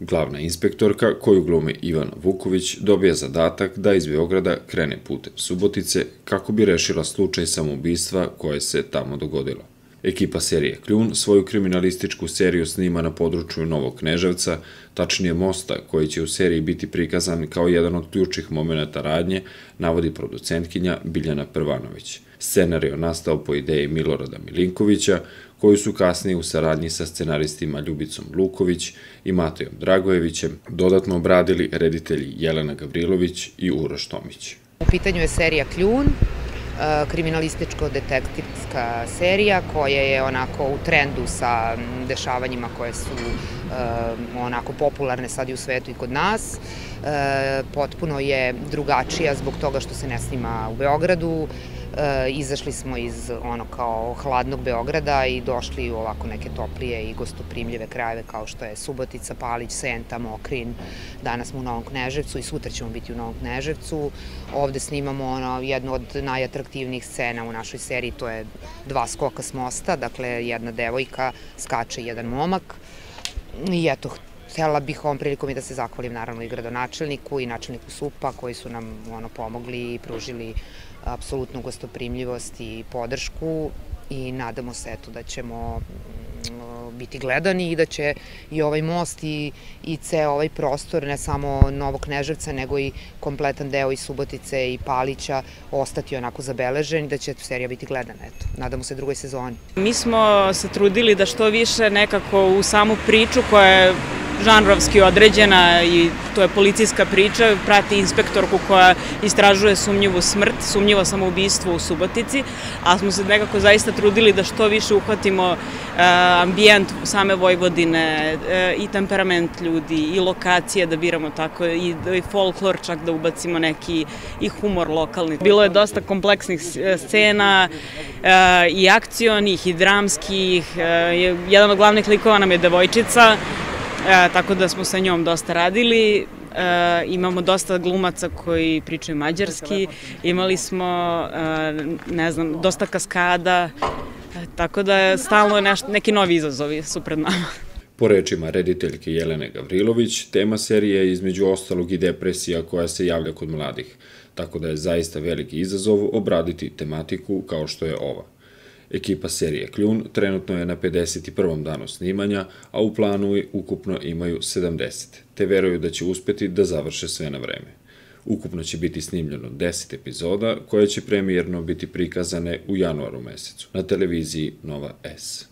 Glavna inspektorka, koju glumi Ivana Vuković, dobija zadatak da iz Beograda krene putem Subotice kako bi rešila slučaj samoubistva koje se tamo dogodilo. Ekipa serije Kljun svoju kriminalističku seriju snima na području Novog Kneževca, tačnije mosta, koji će u seriji biti prikazan kao jedan od ključnih momenata radnje, navodi producentkinja Biljana Prvanović. Scenario nastao po ideji Milorada Milinkovića, koju su kasnije u saradnji sa scenaristima Ljubicom Luković i Matejom Dragojevićem dodatno obradili reditelji Jelena Gavrilović i Uroš Tomić. U pitanju je serija Kljun, kriminalističko-detektivska serija koja je onako u trendu sa dešavanjima koje su onako popularne sad i u svetu i kod nas. Potpuno je drugačija zbog toga što se ne snima u Beogradu. Izašli smo iz ono kao hladnog Beograda i došli u ovako neke toplije i gostoprimljive krajeve kao što je Subotica, Palić, Senta, Mokrin. Danas smo u Novom Kneževcu i sutra ćemo biti u Novom Kneževcu. Ovde snimamo jednu od najatraktivnijih scena u našoj seriji, to je 2 skoka s mosta, dakle jedna devojka skače i jedan momak. I eto, htela bih ovom prilikom i da se zahvalim naravno i gradonačelniku i načelniku SUP-a koji su nam pomogli i pružili apsolutnu gostoprimljivost i podršku i nadamo se da ćemo biti gledani i da će i ovaj most i ceo ovaj prostor, ne samo Novog Kneževca, nego i kompletan deo i Subotice i Palića ostati onako zabeležen i da će serija biti gledana. Eto, nadamo se drugoj sezoni. Mi smo se trudili da što više nekako u samu priču koja je žanrovski određena i to je policijska priča, prati inspektorku koja istražuje sumnjivu smrt, sumnjivo samoubistvo u Subotici, a smo se nekako zaista trudili da što više uhvatimo ambijent same Vojvodine i temperament ljudi i lokacije da biramo tako i folklor čak da ubacimo neki i humor lokalni. Bilo je dosta kompleksnih scena i akcionih i dramskih, jedan od glavnih likova nam je devojčica, tako da smo sa njom dosta radili. Imamo dosta glumaca koji pričaju mađarski, imali smo, ne znam, dosta kaskada, tako da stalno neki novi izazovi su pred nama. Po rečima rediteljke Jelene Gavrilović, tema serije je između ostalog i depresija koja se javlja kod mladih, tako da je zaista veliki izazov obraditi tematiku kao što je ova. Ekipa serije Kljun trenutno je na 51. danu snimanja, a u planu ukupno imaju 70, te veruju da će uspeti da završe sve na vreme. Ukupno će biti snimljeno 10 epizoda koje će premijerno biti prikazane u januaru mesecu na televiziji Nova S.